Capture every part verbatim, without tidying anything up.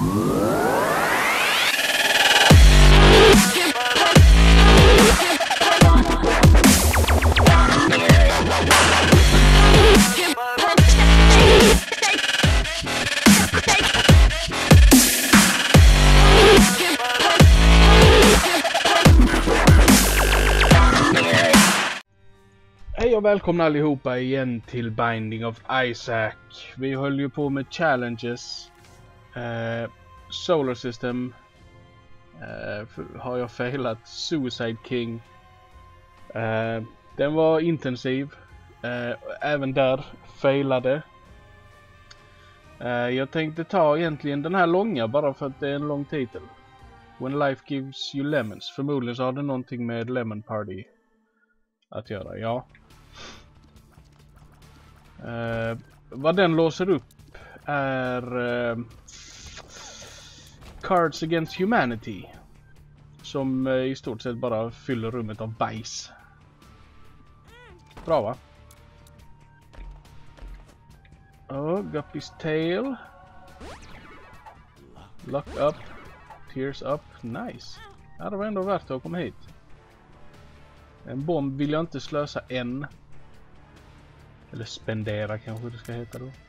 Hej och välkomna allihopa igen till Binding of Isaac. Vi höll ju på med challenges. eh, Solar System eh, har jag failat. Suicide King. eh, Den var intensiv. eh, Även där failade. eh, Jag tänkte ta egentligen den här långa bara för att det är en lång titel. When Life Gives You Lemons. Förmodligen så har det någonting med Lemon Party att göra, ja. Uh, vad den låser upp är uh, Cards Against Humanity, som uh, i stort sett bara fyller rummet av bajs. Bra, va? Oh, Guppy's Tail. Lock Up. Tears Up. Nice. Ja, det var ändå värt att komma hit. En bomb vill jag inte slösa än. Eller spendera kanske det ska heta då.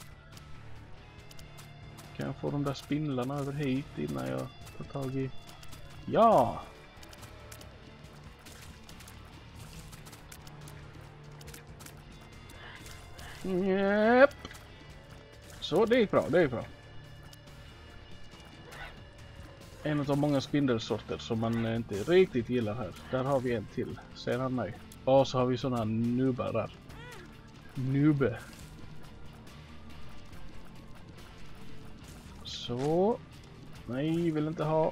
Kan jag få de där spindlarna över hit innan jag tar tag i... Ja! Yep. Så det gick bra, det gick bra. En av många spindelsorter som man inte riktigt gillar här. Där har vi en till. Ser han mig? Och så har vi sådana nubbar där. Nubbe. Så. Nej, vill inte ha.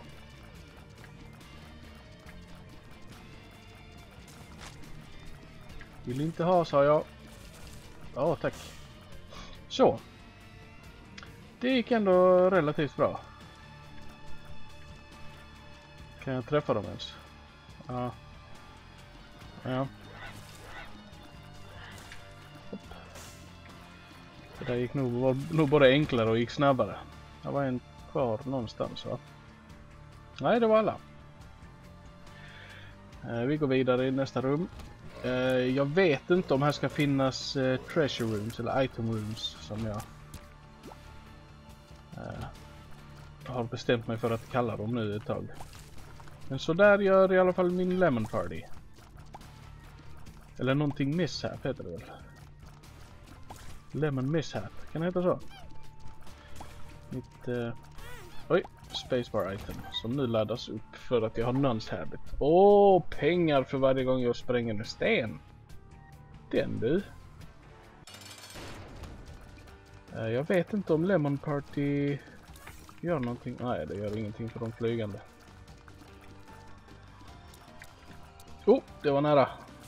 Vill inte ha, sa jag. Ja, tack. Så. Det gick ändå relativt bra. Kan jag träffa dem ens? Ja. Ja. Det där gick nog, var nog både enklare och gick snabbare. Det var en kvar någonstans, va? Nej, det var alla. Eh, vi går vidare i nästa rum. Eh, jag vet inte om här ska finnas eh, treasure rooms eller item rooms som jag eh, har bestämt mig för att kalla dem nu ett tag. Men så där gör i alla fall min Lemon Party. Eller någonting mishap heter det väl. Lemon Mishap, kan det heta så? Mitt, uh... oj, spacebar item som nu laddas upp för att jag har Nuns Habit. Åh, oh, pengar för varje gång jag spränger en sten. Den du. Uh, jag vet inte om Lemon Party gör någonting. Nej, det gör ingenting för de flygande. Oh, det var nära.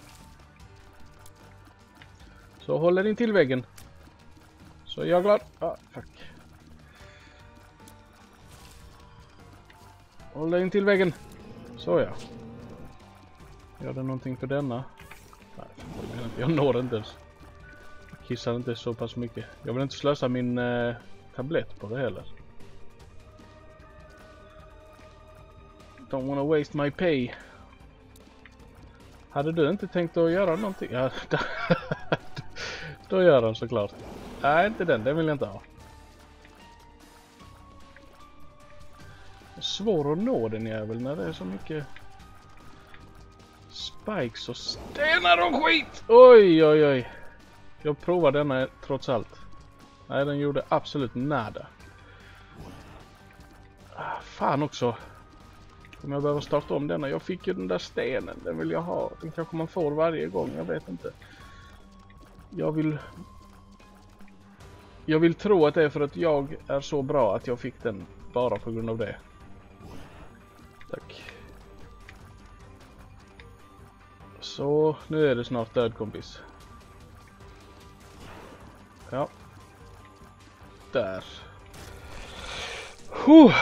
Så håller in till väggen. Så är jag glad. Ah, fuck. Håller in till väggen. Så ja. Gör det någonting för denna? Nej, jag når inte ens. Jag kissar inte så pass mycket. Jag vill inte slösa min eh, tablett på det heller. Don't wanna waste my pay. Hade du inte tänkt att göra någonting? Ja, då gör han såklart. Nej, inte den. Den vill jag inte ha. Svår att nå den jävel när det är så mycket spikes och stenar och skit. Oj, oj, oj. Jag provar denna trots allt. Nej, den gjorde absolut nada. Ah, fan också. Om jag behöver starta om denna. Jag fick ju den där stenen. Den vill jag ha. Den kanske man får varje gång. Jag vet inte. Jag vill... Jag vill tro att det är för att jag är så bra att jag fick den bara på grund av det. Tack. Så, nu är det snart död, kompis. Ja. Där. Huh.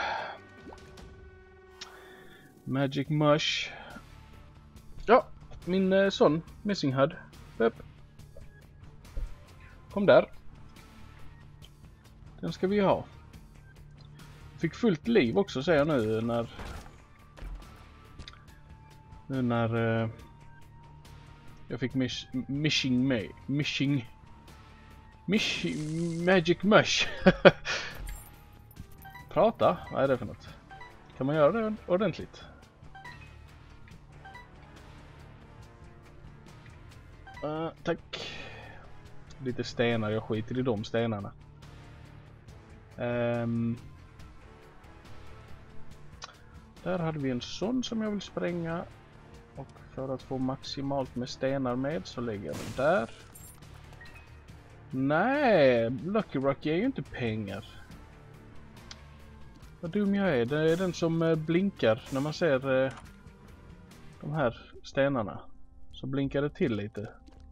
Magic Mush. Ja, min eh, son, Missing H U D. Upp. Kom där. Den ska vi ha. Fick fullt liv också, säger jag nu när... Nu när... Uh, jag fick mish, mishing med... Mishing... Mish... Magic mush. Prata? Vad är det för något? Kan man göra det ordentligt? Uh, tack. Lite stenar, jag skiter i de stenarna. Um, där hade vi en sån som jag vill spränga. Och för att få maximalt med stenar med så lägger jag den där. Nej, Lucky Rock ger ju inte pengar. Vad dum jag är. Det är den som blinkar när man ser de här stenarna. Så blinkar det till lite.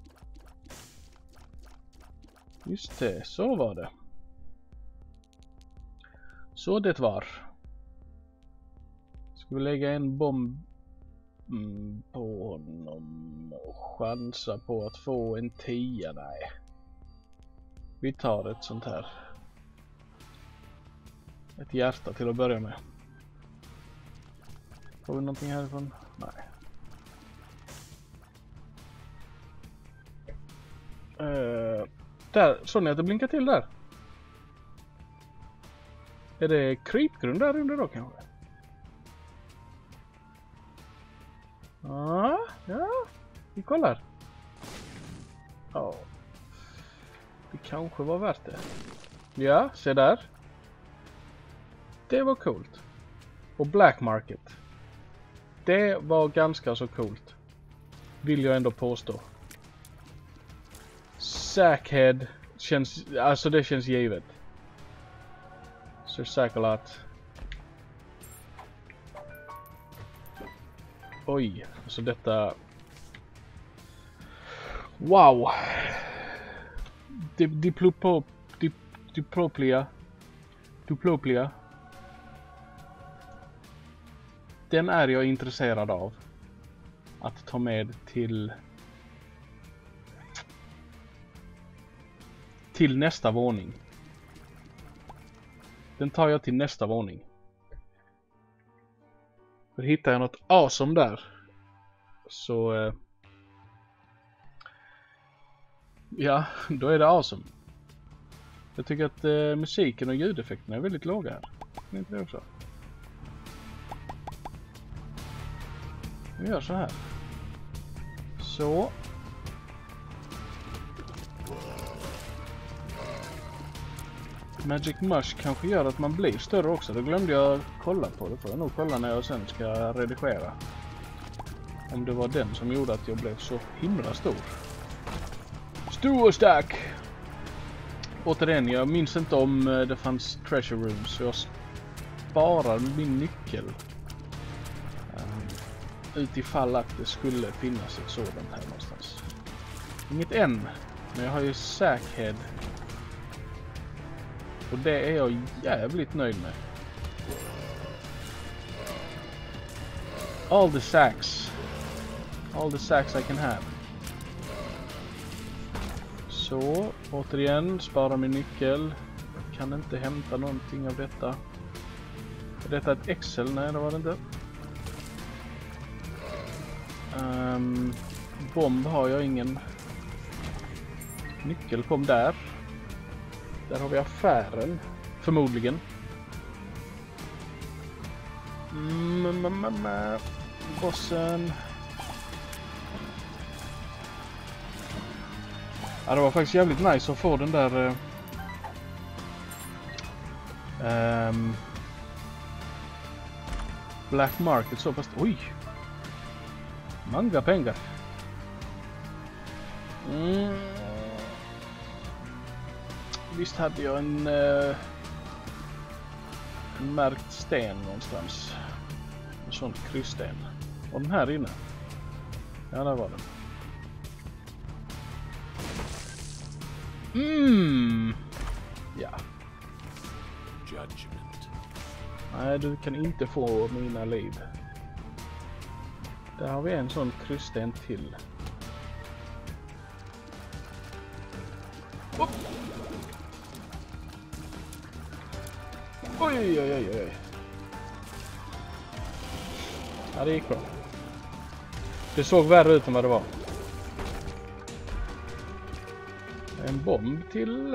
Just det, så var det. Så det var. Ska vi lägga en bomb mm, på honom och chansa på att få en tia? Nej. Vi tar ett sånt här. Ett hjärta till att börja med. Får vi någonting härifrån? Nej. Uh, där, såg ni att det blinkar till där? Är det krypgrund där under då kanske? Ah, ja, vi kollar. Ja. Oh. Det kanske var värt det. Ja, se där. Det var coolt. Och Black Market. Det var ganska så coolt. Vill jag ändå påstå. Sackhead känns, alltså det känns givet. Sir Sack-a-lot. Oj, så detta... Wow! Diplopop... Dip, diploplia... Diploplia... Den är jag intresserad av. Att ta med till... Till nästa våning. Den tar jag till nästa våning. För hittar jag något awesome där. Så... Eh, ja, då är det awesome. Jag tycker att eh, musiken och ljudeffekterna är väldigt låga här. Det är inte det också? Vi gör så här. Så. Magic Mush kanske gör att man blir större också. Då glömde jag kolla på det. Får jag nog kolla när jag sen ska redigera. Om det var den som gjorde att jag blev så himla stor. Stor och stark! Återigen, jag minns inte om det fanns treasure rooms. Så jag sparar min nyckel. Um, utifall att det skulle finnas ett sådant här någonstans. Inget än. Men jag har ju Sackhead. Och det är jag jävligt nöjd med. All the sacks. All the sacks I can have. Så, återigen, spara min nyckel. Jag kan inte hämta någonting av detta. Är detta ett Excel? Nej, det var det inte. Um, bomb har jag ingen. Nyckel kom där. Där har vi affären. Förmodligen. Mm, mm, mm, mm. Bossen. Ja, det var faktiskt jävligt nice att få den där... Uh, um, Black Market så fast... Oj! Många pengar. Mm. Visst hade jag en, uh, en märkt sten någonstans. En sån krysssten. Och den här inne. Ja, där var den. Mm. Ja. Judgment. Nej, du kan inte få mina liv. Där har vi en sån krysssten till. Oj, oj, oj, oj. Ja, det gick bra. Det såg värre ut än vad det var. En bomb till.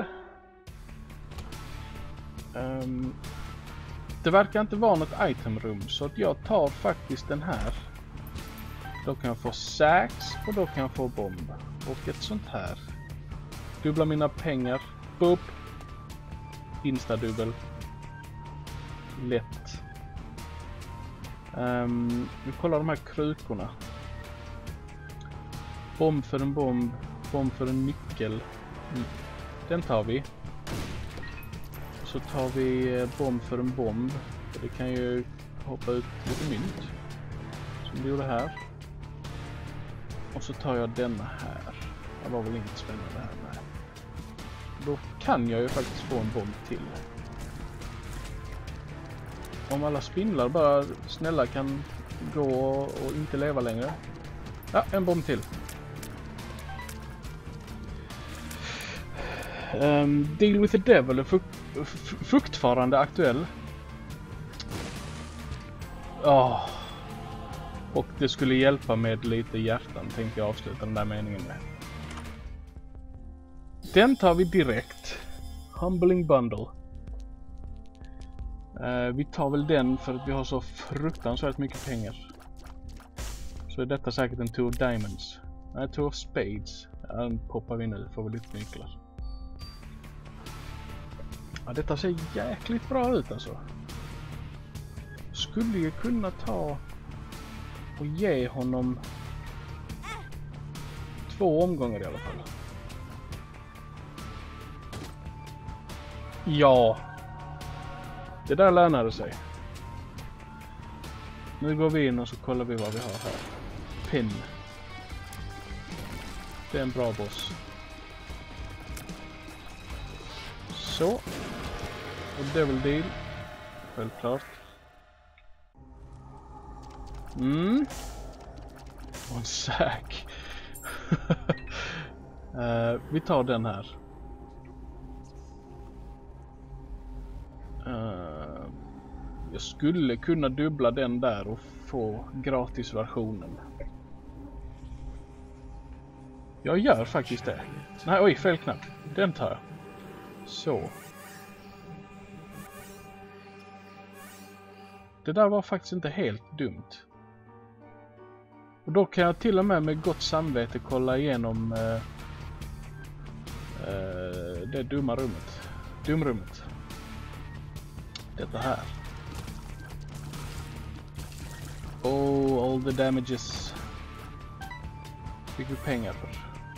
Um, det verkar inte vara något itemrum, så att jag tar faktiskt den här. Då kan jag få sax och då kan jag få bomb. Och ett sånt här. Dubbla mina pengar. Boop. Insta-dubbel. Lätt. Um, vi kollar de här krukorna. Bomb för en bomb. Bomb för en nyckel. Mm. Den tar vi. Så tar vi bomb för en bomb. Det kan ju hoppa ut lite mynt. Som det gjorde här. Och så tar jag denna här. Det var väl inget spännande här. Nej. Då kan jag ju faktiskt få en bomb till. Om alla spindlar bara snälla kan gå och inte leva längre. Ja, en bomb till. Um, Deal with the Devil är fuk fortfarande aktuell. Oh. Och det skulle hjälpa med lite hjärtan, tänkte jag avsluta den där meningen med. Den tar vi direkt. Humbling Bundle. Uh, vi tar väl den för att vi har så fruktansvärt mycket pengar. Så är detta säkert en Two of Diamonds. Nej, Two of Spades. Ja, den poppar vi nu, får vi lite nycklar. Ja, detta ser jäkligt bra ut alltså. Skulle ju kunna ta och ge honom två omgångar i alla fall. Ja. Det där lönade sig. Nu går vi in och så kollar vi vad vi har här. Pin. Det är en bra boss. Så. Och Devil Deal. Självklart. Mm. Och en säk. uh, vi tar den här. Uh, jag skulle kunna dubbla den där och få gratisversionen. Jag gör faktiskt det. Nej, oj, fel knapp. Den tar jag. Så. Det där var faktiskt inte helt dumt. Och då kan jag till och med med gott samvete kolla igenom uh, uh, det dumma rummet. Dumrummet. Detta här. Oh, all the damages. Fick vi pengar för.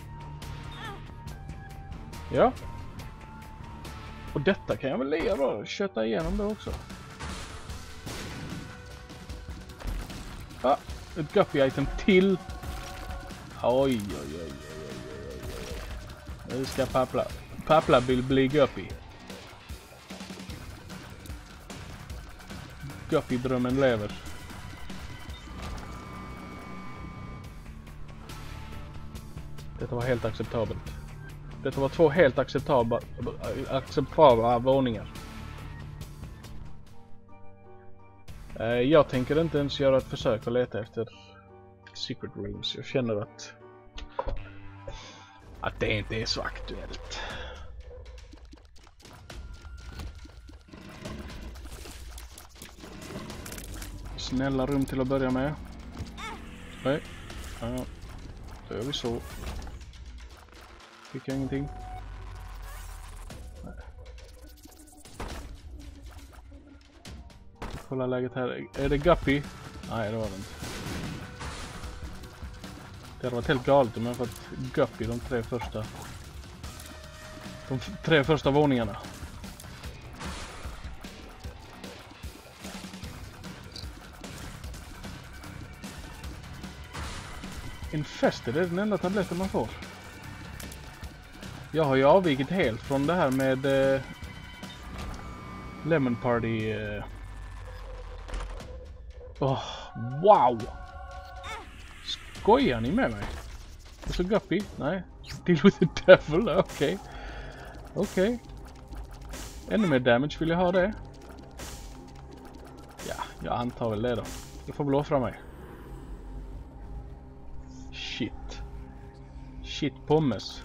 Ja. Och detta kan jag väl leva och köta igenom det också. Ah, ett guppy-item till. Oj, oj, oj, oj, oj, oj, oj. Nu ska Pappla. Pappla vill bli guppy. Guppy-drömmen lever. Detta var helt acceptabelt. Detta var två helt acceptabla, acceptabla våningar. Jag tänker inte ens göra ett försök att leta efter secret rooms. Jag känner att att det inte är så aktuellt. Snälla rum till att börja med. Nej. Ja, då gör vi så. Fick jag ingenting? Nej. Kolla läget här. Är det guppy? Nej, det var det inte. Det hade varit helt galet om jag fått guppy de tre första. De tre första våningarna. Infested är den enda tabletten man får. Jag har ju avvikit helt från det här med eh, Lemon Party. Eh. Oh, wow! Skojar ni med mig? Och så guppy? Nej. Deal with the devil? Okej. Okay. Okej. Okay. Ännu mer damage vill jag ha det. Jag antar väl det då. Jag får blåfra mig. Shit. Shit pommes.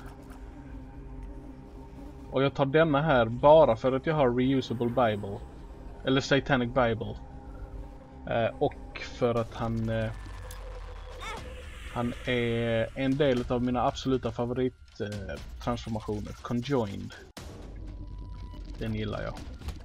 Och jag tar denna här bara för att jag har reusable Bible. Eller Satanic Bible. Eh, och för att han... Eh, han är en del av mina absoluta favorittransformationer. Eh, Conjoined. Den gillar jag.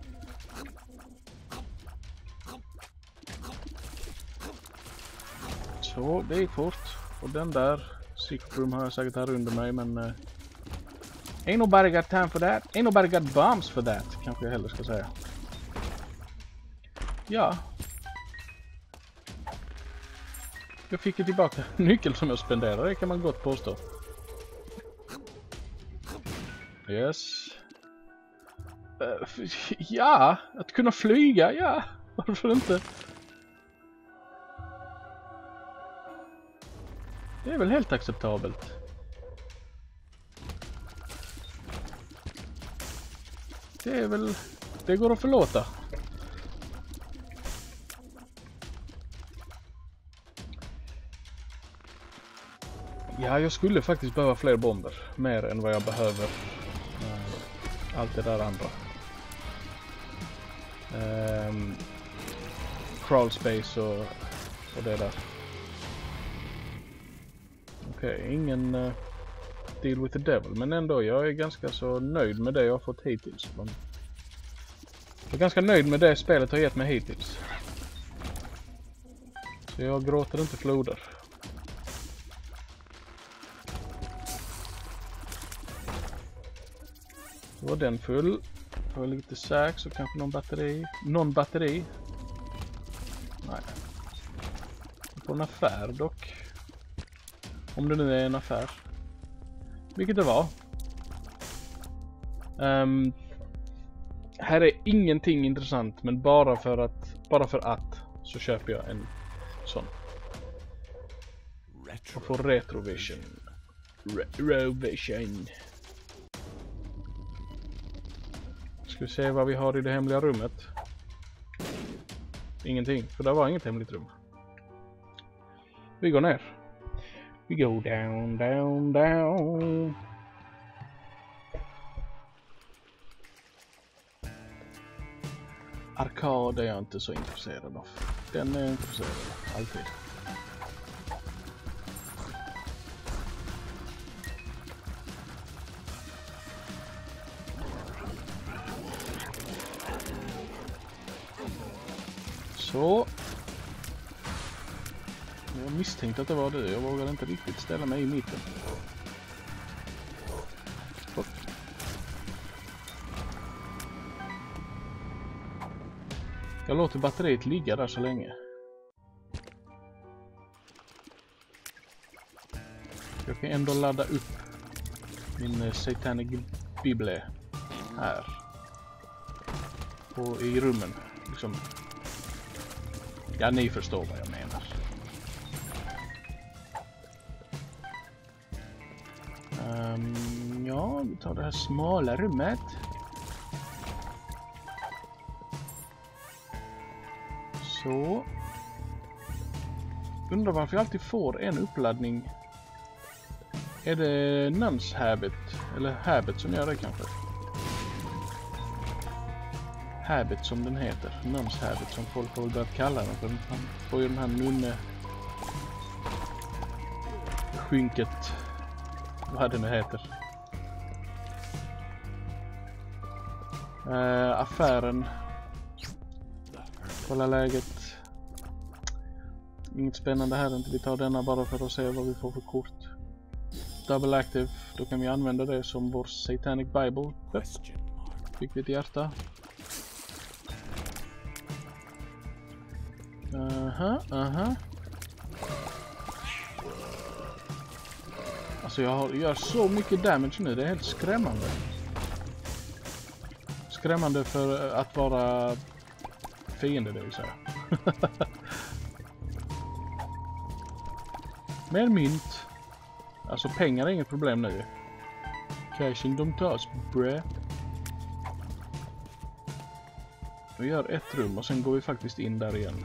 Så, det gick fort. Och den där secret room har jag säkert här under mig, men... Uh, ain't nobody got time for that. Ain't nobody got bombs for that, kanske jag hellre ska säga. Ja. Jag fick ju tillbaka nyckeln som jag spenderade, det kan man gott påstå. Yes. Uh, ja, att kunna flyga, ja. Varför inte? Det är väl helt acceptabelt. Det är väl... Det går att förlåta. Ja, jag skulle faktiskt behöva fler bomber. Mer än vad jag behöver. Allt det där andra. Um, crawl space och, och det där. Okej, okay, ingen uh, deal with the devil. Men ändå, jag är ganska så nöjd med det jag har fått hittills. Jag är ganska nöjd med det spelet har gett mig hittills. Så jag gråter inte floder. Då var den full. Får jag lite sax och kanske någon batteri. Någon batteri. Nej. Jag får en affär dock. Om det nu är en affär. Vilket det var. Um, här är ingenting intressant, men bara för att bara för att så köper jag en sån. Och får retrovision. Retrovision. Ska vi se vad vi har i det hemliga rummet. Ingenting, för det var inget hemligt rum. Vi går ner. We go down, down, down. Arkad är jag inte så intresserad av. Den är jag intresserad av, alltid. Så. Jag misstänkte att det var det. Jag vågade inte riktigt ställa mig i mitten. Så. Jag låter batteriet ligga där så länge. Jag kan ändå ladda upp min Satanic Bible här. Och i rummen. Liksom. Ja, ni förstår vad jag menar. Um, ja, vi tar det här smala rummet. Så. Undrar varför jag alltid får en uppladdning. Är det Nuns Habit? Eller Habit som gör det kanske? Habit som den heter. Nuns Habit som folk har börjat kalla den. För man får ju den här nunne... skynket. Vad det nu heter. Uh, affären. Kolla läget. Inget spännande här inte. Vi tar denna bara för att se vad vi får för kort. Double active. Då kan vi använda det som vår Satanic Bible. Fick vi ett hjärta. Aha, aha. Alltså jag har, gör så mycket damage nu. Det är helt skrämmande. Skrämmande för att vara fiende, det vill säga. Mer mynt. Alltså pengar är inget problem nu. Cashing de tas, bre. Vi gör ett rum och sen går vi faktiskt in där igen.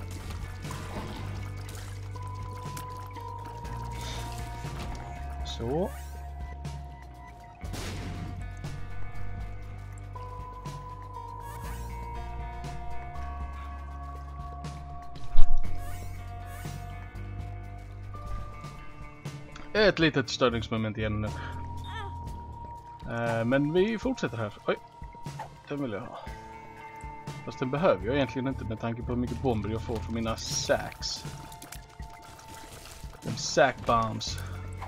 Så. Ett litet störningsmoment igen nu. Uh, men vi fortsätter här. Oj, den vill jag ha. Fast den behöver jag egentligen inte med tanke på hur mycket bomber jag får från mina sacks. De sack bombs.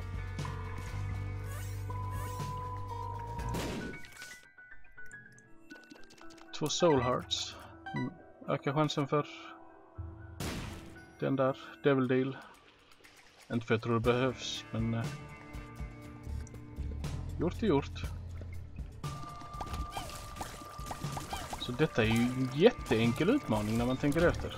Två soul hearts. Mm. Ökar chansen för den där devil deal. Inte för att jag tror det behövs, men uh, gjort är gjort. Så detta är ju en jätteenkel utmaning när man tänker efter.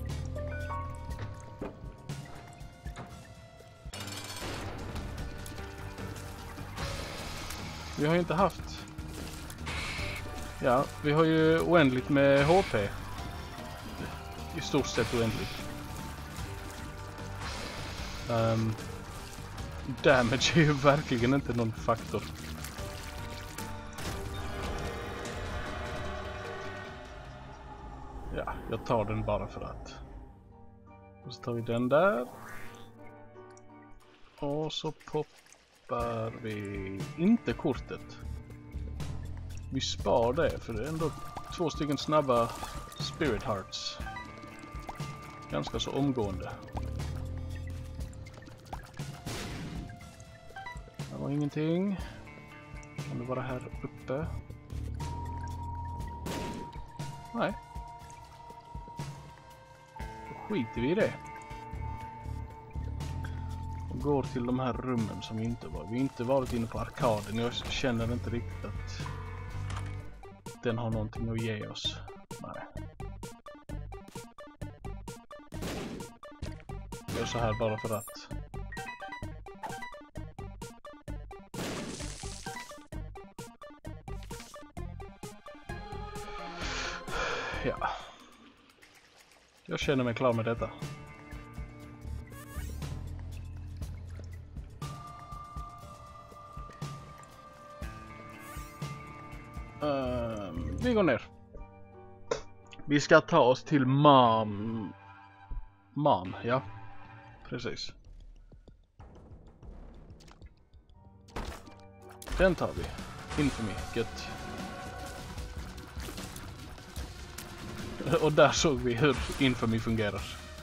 Vi har ju inte haft... Ja, vi har ju oändligt med H P. I stort sett oändligt. Um, damage är ju verkligen inte någon faktor. Ja, jag tar den bara för att. Och så tar vi den där. Och så poppar vi inte kortet. Vi spar det för det är ändå två stycken snabba spirit hearts. Ganska så omgående. Det var ingenting. Kan det vara här uppe? Nej. Då skiter vi i det. Och går till de här rummen som vi inte var. Vi har inte varit inne på arkaden. Jag känner inte riktigt att den har någonting att ge oss. Nej. Jag gör så här bara för att. Ja. Jag känner mig klar med detta. Uh, vi går ner. Vi ska ta oss till Mom. Mom, ja. Precis. Den tar vi. Infamy, gött. Och där såg vi hur Infamy fungerar.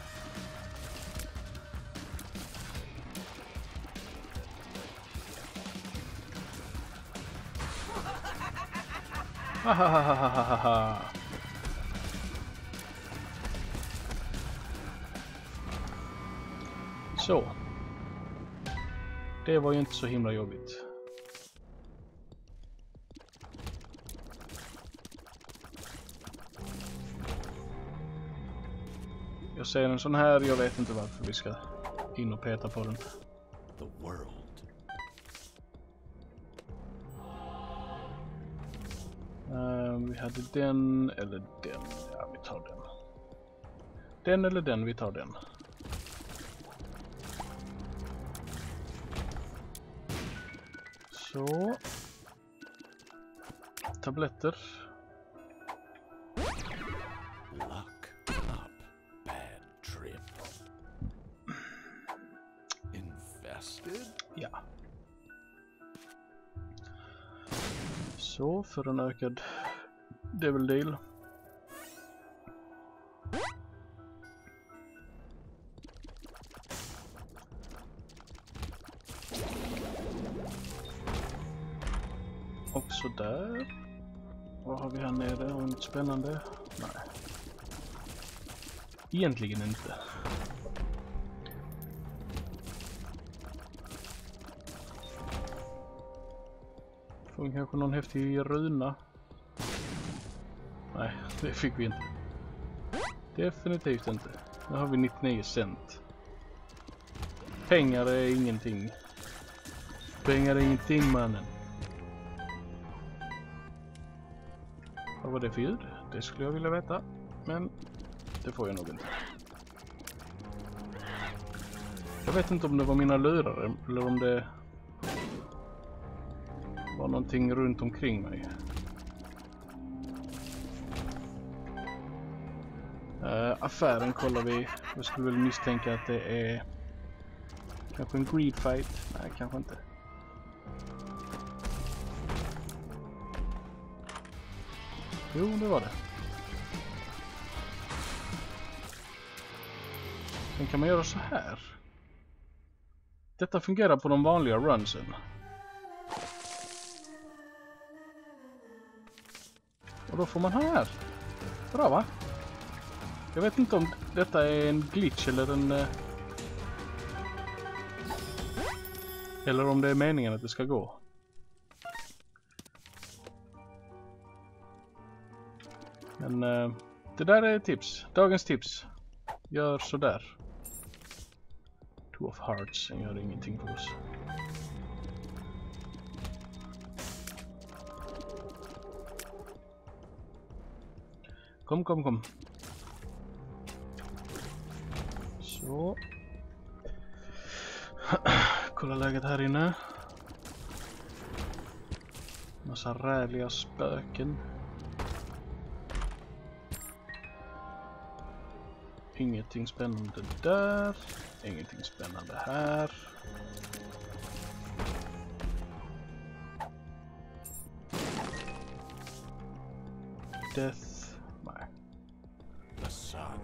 Hahaha. Så. Det var ju inte så himla jobbigt. Jag ser en sån här, jag vet inte varför vi ska in och peta på den. The world. Uh, vi hade den eller den. Ja, vi tar den. Den eller den, vi tar den. Så. Tabletter. Luck up, bad trip. Invested? Ja. Så, för en ökad devil deal. Och så där. Vad har vi här nere? Har vi något spännande? Nej. Egentligen inte. Får vi kanske någon häftig runa? Nej, det fick vi inte. Definitivt inte. Nu har vi nittionio cent. Pengar är ingenting. Pengar är ingenting, mannen. Vad var det för ljud? Det skulle jag vilja veta. Men det får jag nog inte. Jag vet inte om det var mina lurar eller om det var någonting runt omkring mig. Uh, affären kollar vi. Jag skulle väl misstänka att det är kanske en greed fight. Nej, kanske inte. Jo, det var det. Sen kan man göra så här. Detta fungerar på de vanliga runsen. Och då får man här. Bra, va? Jag vet inte om detta är en glitch eller en... Eh, eller om det är meningen att det ska gå. Men eh, det där är tips. Dagens tips. Gör så där. Two of Hearts, sen gör ingenting för oss. Kom, kom, kom. Så. Kolla läget här inne. Massa räliga spöken. Ingenting spännande där. Ingenting spännande här. Death. Nej. The sun.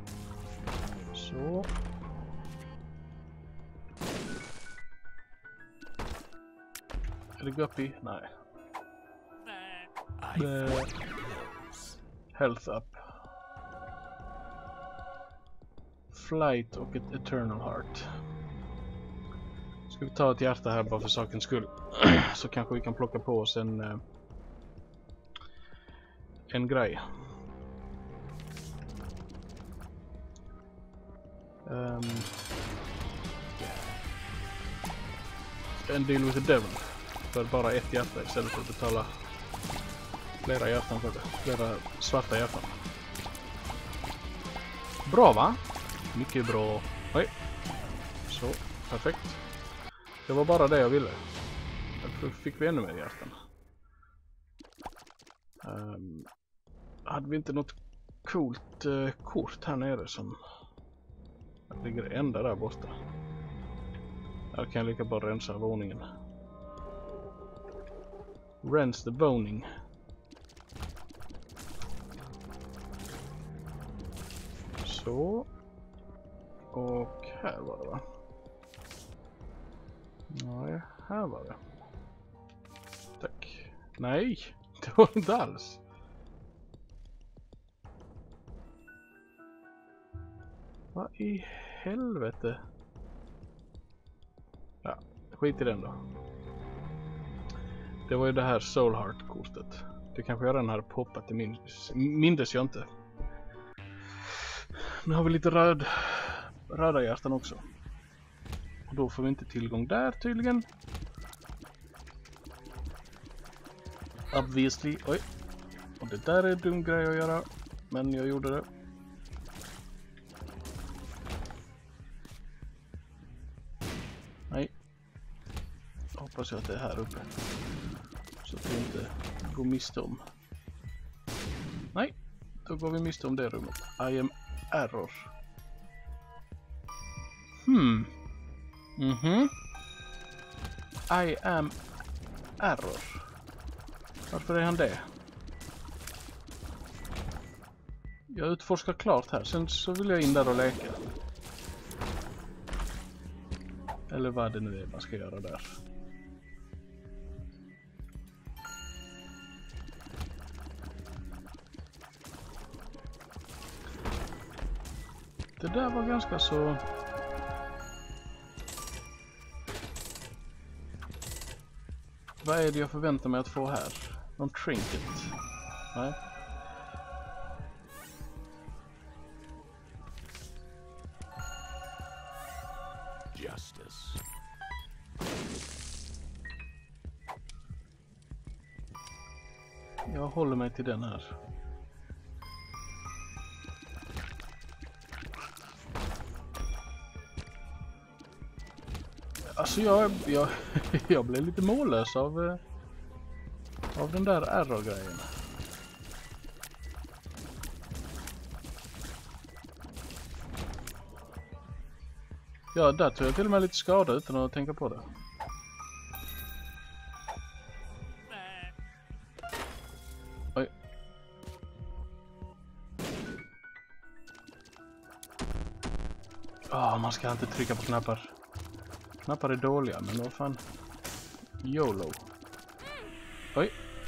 Så. Är det guppy? Nej. The health up. Flight och ett Eternal Heart. Ska vi ta ett hjärta här bara för sakens skull. Så kanske vi kan plocka på oss en uh, en grej. Um, en deal with the devil. För bara ett hjärta istället för att betala flera hjärtan för det. Flera svarta hjärtan. Bra, va? Mycket bra. Oj. Så, perfekt. Det var bara det jag ville. Därför fick vi ännu mer hjärtan. Um, hade vi inte något coolt uh, kort här nere som ligger ända där borta? Jag kan lika bara rensa våningen. Rens the våning. Så. Och här var det, va? Nej, här var det. Tack. Nej, det var inte alls. Vad i helvete? Ja, skit i den då. Det var ju det här Soul Heart-kortet. Det kanske jag redan hade poppat, det minns, mindes jag inte. Nu har vi lite röd, röda hjärtan också. Och då får vi inte tillgång där tydligen. Obviously. Oj. Och det där är en dum grej att göra. Men jag gjorde det. Nej. Hoppas jag att det är här uppe. Så att vi inte går miste om. Nej. Då går vi miste om det rummet. I am error. Hmm. Mhm. I am error. Varför är han det? Jag utforskar klart här. Sen så vill jag in där och leka. Eller vad det nu är man ska göra där. Det där var ganska så... Vad är det jag förväntar mig att få här? Någon trinket? Nej. Justice. Jag håller mig till den här. Alltså jag, jag, jag blev lite mållös av, eh, av den där error-grejen. Ja, där tog jag till och med lite skada utan att tänka på det. Oj. Oh, man ska inte trycka på knappar. Knappar är dåliga, men vad fan. YOLO. Oj.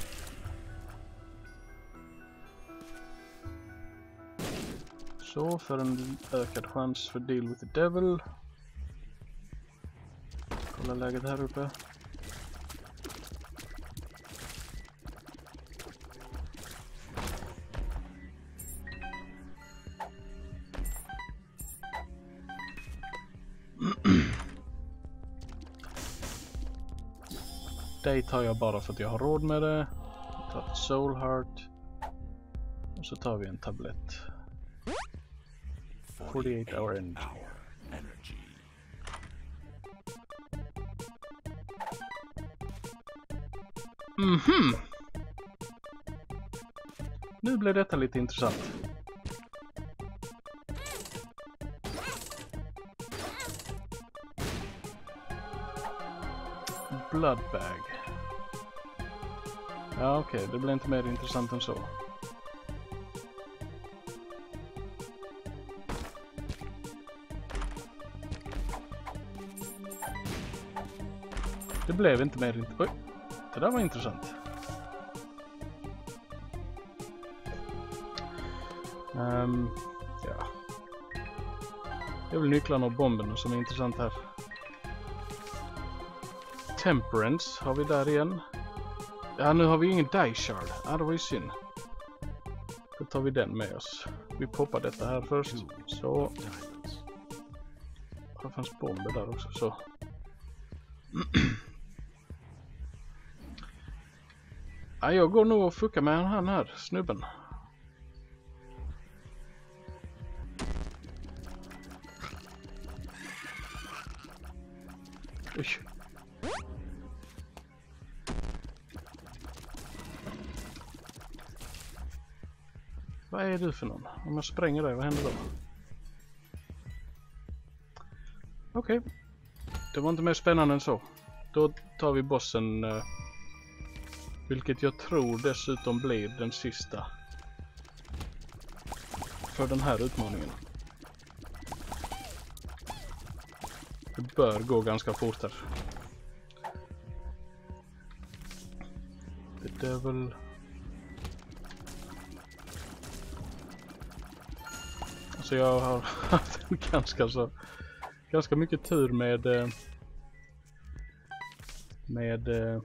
Så, för en ökad chans för deal with the devil. Kolla läget här uppe. Det tar jag bara för att jag har råd med det. Jag tar ett soul heart. Och så tar vi en tablett. forty-eight hour energy. Mhm. Nu blir detta lite intressant. Bloodbag. Ja, okej, okay. Det blir inte mer intressant än så. Det blev inte mer intressant. Oj, det där var intressant. Um, ja. Det är väl nycklarna och bomberna som är intressant här. Temperance har vi där igen. Ja, nu har vi ingen die shard. Ja, det var ju synd. Då tar vi den med oss. Vi poppar detta här först. Så. Det fanns bomber där också. Så. Ja, jag går nog och fuckar med han här, snubben. Oj. Vad är du för någon? Om jag spränger dig, vad händer då? Okej. Okay. Det var inte mer spännande än så. Då tar vi bossen. Uh, vilket jag tror dessutom blir den sista. För den här utmaningen. Det bör gå ganska fort här. The devil. Så jag har haft ganska så ganska mycket tur med med eh,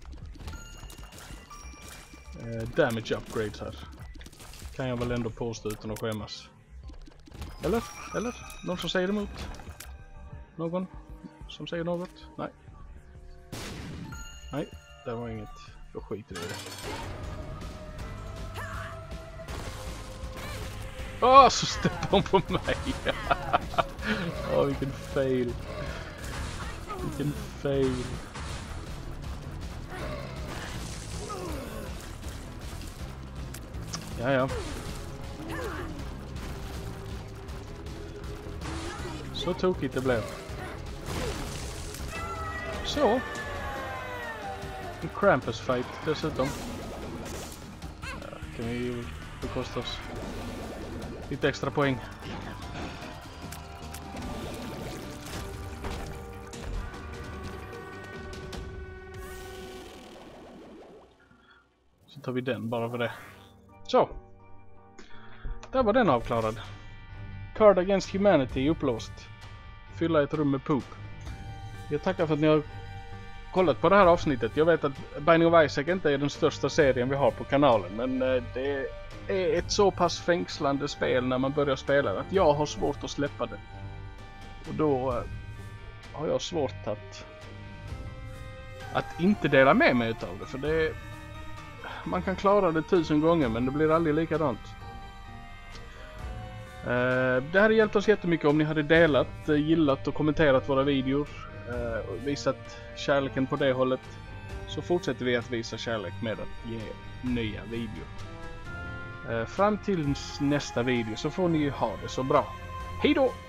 damage upgrades här. Kan jag väl ändå påstå utan att skämmas. Eller? Eller? Någon som säger emot? Någon som säger något? Nej. Nej, det var inget. Då skiter vi i det. Åh, oh, så steppade hon på mig. Åh, oh, vilken fail. Vilken fail. Ja, ja. Så tokigt det blev. Så. En Krampus fight dessutom. Ja, kan vi ju bekosta oss lite extra poäng. Så tar vi den bara för det. Så. Där var den avklarad. Card Against Humanity upplåst. Fylla ett rum med poop. Jag tackar för att ni har kollat på det här avsnittet. Jag vet att Binding of Isaac inte är den största serien vi har på kanalen. Men det är ett så pass fängslande spel när man börjar spela att jag har svårt att släppa det. Och då har jag svårt att att inte dela med mig utav det. För det man kan klara det tusen gånger men det blir aldrig likadant. Uh, det hade hjälpt oss jättemycket om ni hade delat, gillat och kommenterat våra videor. uh, och visat kärleken på det hållet, så fortsätter vi att visa kärlek med att ge nya videor. Uh, fram till nästa video så får ni ha det så bra. Hej då!